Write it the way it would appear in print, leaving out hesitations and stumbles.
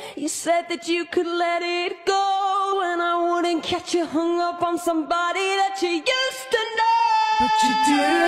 You said that you could let it go, and I wouldn't catch you hung up on somebody that you used to know. But you do.